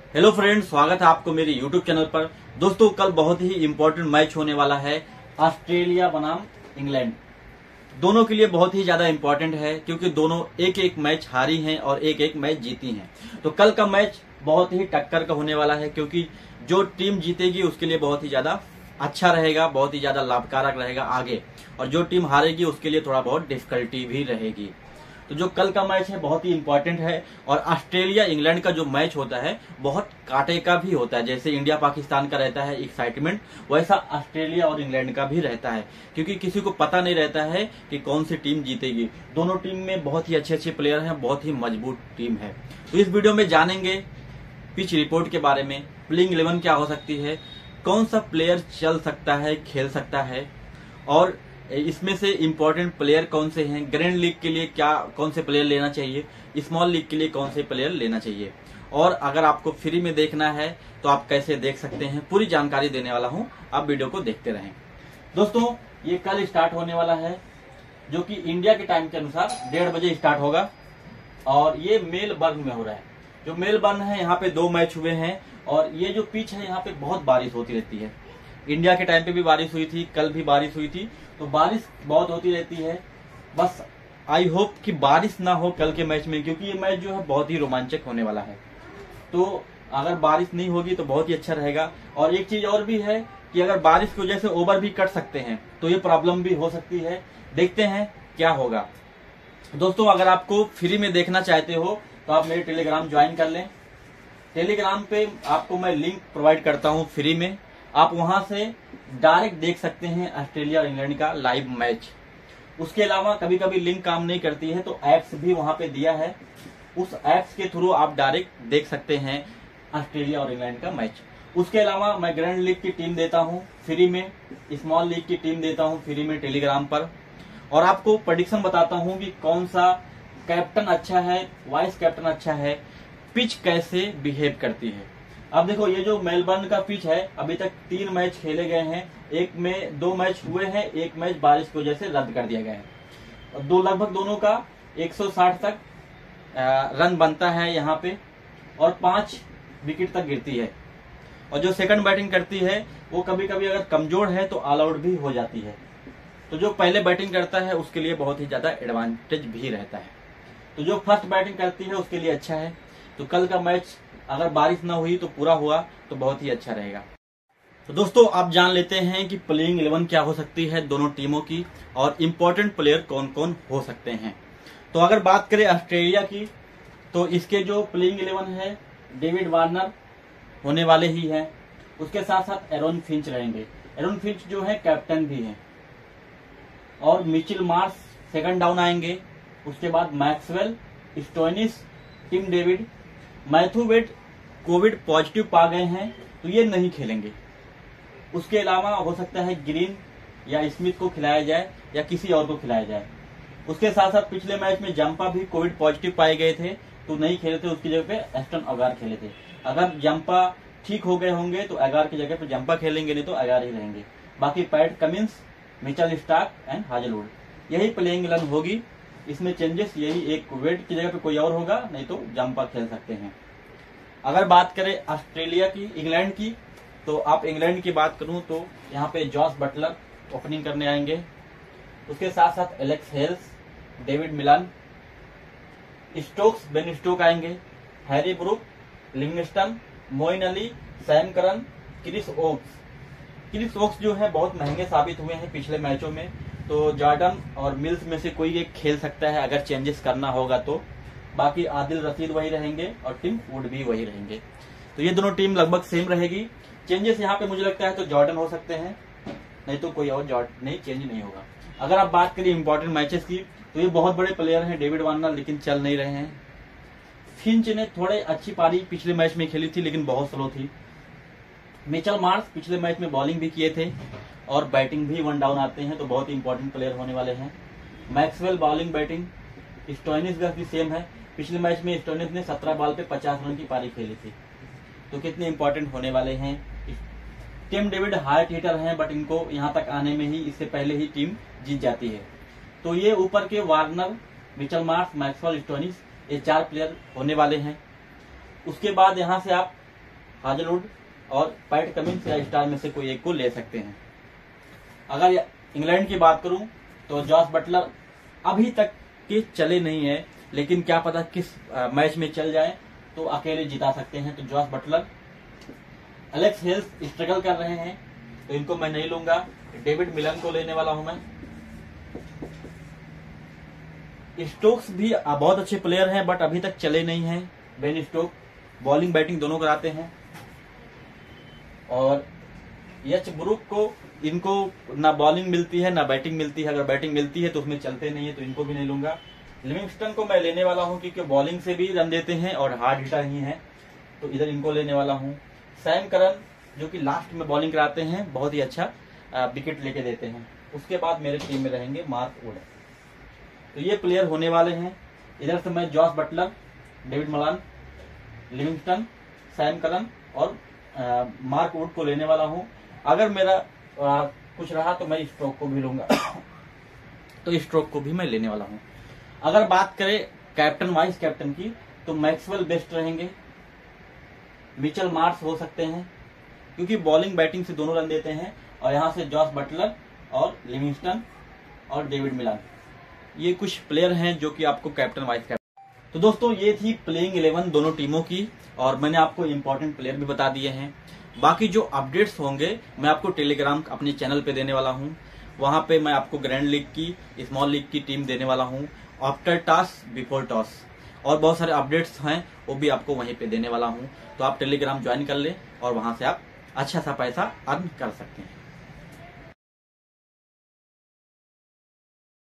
Hello friends, स्वागत है आपको मेरे यूट्यूब चैनल पर। दोस्तों, कल बहुत ही इम्पोर्टेंट मैच होने वाला है ऑस्ट्रेलिया बनाम इंग्लैंड। दोनों के लिए बहुत ही ज्यादा इम्पोर्टेंट है क्योंकि दोनों एक एक मैच हारी हैं और एक एक मैच जीती हैं। तो कल का मैच बहुत ही टक्कर का होने वाला है क्योंकि जो टीम जीतेगी उसके लिए बहुत ही ज्यादा अच्छा रहेगा, बहुत ही ज्यादा लाभकारक रहेगा आगे, और जो टीम हारेगी उसके लिए थोड़ा बहुत डिफिकल्टी भी रहेगी। तो जो कल का मैच है बहुत ही इंपॉर्टेंट है, और ऑस्ट्रेलिया इंग्लैंड का जो मैच होता है बहुत कांटे का भी होता है। जैसे इंडिया पाकिस्तान का रहता है एक्साइटमेंट, वैसा ऑस्ट्रेलिया और इंग्लैंड का भी रहता है क्योंकि किसी को पता नहीं रहता है कि कौन सी टीम जीतेगी। दोनों टीम में बहुत ही अच्छे अच्छे प्लेयर हैं, बहुत ही मजबूत टीम है। तो इस वीडियो में जानेंगे पिच रिपोर्ट के बारे में, प्लेइंग 11 क्या हो सकती है, कौन सा प्लेयर चल सकता है, खेल सकता है, और इसमें से इम्पोर्टेंट प्लेयर कौन से हैं, ग्रैंड लीग के लिए क्या कौन से प्लेयर लेना चाहिए, स्मॉल लीग के लिए कौन से प्लेयर लेना चाहिए, और अगर आपको फ्री में देखना है तो आप कैसे देख सकते हैं, पूरी जानकारी देने वाला हूं। आप वीडियो को देखते रहें। दोस्तों, ये कल स्टार्ट होने वाला है जो कि इंडिया के टाइम के अनुसार 1:30 बजे स्टार्ट होगा, और ये मेलबर्न में हो रहा है। जो मेलबर्न है यहाँ पे 2 मैच हुए हैं, और ये जो पिच है यहाँ पे बहुत बारिश होती रहती है। इंडिया के टाइम पे भी बारिश हुई थी, कल भी बारिश हुई थी, तो बारिश बहुत होती रहती है। बस आई होप कि बारिश ना हो कल के मैच में, क्योंकि ये मैच जो है बहुत ही रोमांचक होने वाला है। तो अगर बारिश नहीं होगी तो बहुत ही अच्छा रहेगा। और एक चीज और भी है कि अगर बारिश की वजह से ओवर भी कट सकते हैं तो ये प्रॉब्लम भी हो सकती है। देखते हैं क्या होगा। दोस्तों, अगर आपको फ्री में देखना चाहते हो तो आप मेरे टेलीग्राम ज्वाइन कर लें। टेलीग्राम पे आपको मैं लिंक प्रोवाइड करता हूँ फ्री में, आप वहां से डायरेक्ट देख सकते हैं ऑस्ट्रेलिया और इंग्लैंड का लाइव मैच। उसके अलावा कभी कभी लिंक काम नहीं करती है तो एप्स भी वहां पे दिया है, उस एप्स के थ्रू आप डायरेक्ट देख सकते हैं ऑस्ट्रेलिया और इंग्लैंड का मैच। उसके अलावा मैं ग्रैंड लीग की टीम देता हूं फ्री में, स्मॉल लीग की टीम देता हूं फ्री में टेलीग्राम पर, और आपको प्रेडिक्शन बताता हूं कि कौन सा कैप्टन अच्छा है, वाइस कैप्टन अच्छा है, पिच कैसे बिहेव करती है। अब देखो, ये जो मेलबर्न का पिच है अभी तक 3 मैच खेले गए हैं, एक में 2 मैच हुए हैं, एक मैच बारिश की वजह से रद्द कर दिया गया है। और लगभग दोनों का 160 तक रन बनता है यहाँ पे, और 5 विकेट तक गिरती है। और जो सेकंड बैटिंग करती है वो कभी कभी अगर कमजोर है तो ऑल आउट भी हो जाती है। तो जो पहले बैटिंग करता है उसके लिए बहुत ही ज्यादा एडवांटेज भी रहता है। तो जो फर्स्ट बैटिंग करती है उसके लिए अच्छा है। तो कल का मैच अगर बारिश ना हुई तो पूरा हुआ तो बहुत ही अच्छा रहेगा। तो दोस्तों, आप जान लेते हैं कि प्लेइंग 11 क्या हो सकती है दोनों टीमों की, और इम्पोर्टेंट प्लेयर कौन कौन हो सकते हैं। तो अगर बात करें ऑस्ट्रेलिया की तो इसके जो प्लेइंग 11 है, डेविड वार्नर होने वाले ही हैं, उसके साथ साथ एरोन फिंच रहेंगे। एरोन फिंच जो है कैप्टन भी है, और मिचेल मार्श सेकंड डाउन आएंगे। उसके बाद Maxwell, Stoinis, Tim David, Matthew Wade Covid positive पा गए हैं तो ये नहीं खेलेंगे। उसके अलावा हो सकता है ग्रीन या स्मिथ को खिलाया जाए या किसी और को खिलाया जाए। उसके साथ साथ पिछले मैच में जंपा भी कोविड पॉजिटिव पाए गए थे तो नहीं खेले थे, उसकी जगह पे एस्टन अगार खेले थे। अगर जंपा ठीक हो गए होंगे तो अगार की जगह पे जंपा खेलेंगे, नहीं तो अगार ही रहेंगे। बाकी Pat Cummins, Mitchell Starc and Hazlewood, यही प्लेइंग 11 होगी। इसमें चेंजेस यही, एक वेड की जगह पे कोई और होगा, नहीं तो जंपा खेल सकते हैं। अगर बात करें ऑस्ट्रेलिया की, इंग्लैंड की, तो आप इंग्लैंड की बात करूं तो यहाँ पे जॉस बटलर ओपनिंग करने आएंगे। उसके साथ साथ Alex Hales, David Malan, Stokes, Ben Stokes आएंगे, Harry Brook, Livingstone, Moeen Ali, Sam Curran, Chris Woakes. Chris Woakes जो है बहुत महंगे साबित हुए हैं पिछले मैचों में, तो जॉर्डन और मिल्स में से कोई एक खेल सकता है अगर चेंजेस करना होगा तो। बाकी आदिल रशीद वही रहेंगे और टिम वुड भी वही रहेंगे। तो ये दोनों टीम लगभग सेम रहेगी। चेंजेस यहाँ पे मुझे लगता है तो जॉर्डन हो सकते हैं, नहीं तो कोई और नहीं, चेंज नहीं होगा। अगर आप बात करें इंपॉर्टेंट मैचेस की तो ये बहुत बड़े प्लेयर हैं डेविड वार्नर, लेकिन चल नहीं रहे हैं। फिंच ने थोड़े अच्छी पारी पिछले मैच में खेली थी लेकिन बहुत स्लो थी। मिचेल मार्श पिछले मैच में बॉलिंग भी किए थे और बैटिंग भी 1 डाउन आते हैं, तो बहुत ही इंपॉर्टेंट प्लेयर होने वाले हैं। मैक्सवेल बॉलिंग बैटिंग, स्टोइनिस का भी सेम है। पिछले मैच में स्टोइनिस ने 17 बॉल पे 50 रन की पारी खेली थी, तो कितने इंपॉर्टेंट होने वाले हैं। टिम डेविड हार्ड हिटर हैं, बट इनको यहाँ तक आने में ही इससे पहले ही टीम जीत जाती है। तो ये ऊपर के Warner, Mitchell Marsh, Maxwell, Stoinis, ये 4 प्लेयर होने वाले हैं। उसके बाद यहाँ से आप हाजलवुड और पैट कमिंस या स्टार में से कोई एक को ले सकते हैं। अगर इंग्लैंड की बात करूं तो जॉस बटलर अभी तक के चले नहीं है, लेकिन क्या पता किस मैच में चल जाए तो अकेले जिता सकते हैं। तो Jos Buttler, Alex Hales struggle कर रहे हैं तो इनको मैं नहीं लूंगा। डेविड मिलन को लेने वाला हूं मैं। स्टोक्स भी बहुत अच्छे प्लेयर हैं बट अभी तक चले नहीं हैं। बेन स्टोक बॉलिंग बैटिंग दोनों कराते हैं। और यच ब्रूक को, इनको ना बॉलिंग मिलती है ना बैटिंग मिलती है। अगर बैटिंग मिलती है तो उसमें चलते नहीं है, तो इनको भी नहीं लूंगा। लिविंगस्टन को मैं लेने वाला हूं क्योंकि बॉलिंग से भी रन देते हैं और हार्ड हिटर ही हैं, तो इधर इनको लेने वाला हूं। सैम करन जो कि लास्ट में बॉलिंग कराते हैं, बहुत ही अच्छा विकेट लेके देते हैं। उसके बाद मेरे टीम में रहेंगे मार्क वुड। तो ये प्लेयर होने वाले हैं। इधर से मैं Jos Buttler, David Malan, Livingstone, Sam Curran और मार्क वुड को लेने वाला हूं। अगर मेरा कुछ रहा तो मैं स्ट्रोक को भी लूंगा तो स्ट्रोक को भी मैं लेने वाला हूं। अगर बात करें कैप्टन वाइस कैप्टन की तो मैक्सवेल बेस्ट रहेंगे। मिचेल मार्श हो सकते हैं क्योंकि बॉलिंग बैटिंग से दोनों रन देते हैं। और यहां से जॉस बटलर और लिविंगस्टन और डेविड मिलान, ये कुछ प्लेयर हैं जो कि आपको कैप्टन वाइस कैप्टन। तो दोस्तों ये थी प्लेइंग 11 दोनों टीमों की, और मैंने आपको इंपॉर्टेंट प्लेयर भी बता दिए हैं। बाकी जो अपडेट्स होंगे मैं आपको टेलीग्राम अपने चैनल पे देने वाला हूं। वहां पे मैं आपको ग्रैंड लीग की, स्मॉल लीग की टीम देने वाला हूं, आफ्टर टॉस, बिफोर टॉस, और बहुत सारे अपडेट्स हैं वो भी आपको वहीं पे देने वाला हूं। तो आप टेलीग्राम ज्वाइन कर ले और वहां से आप अच्छा सा पैसा अर्न कर सकते हैं।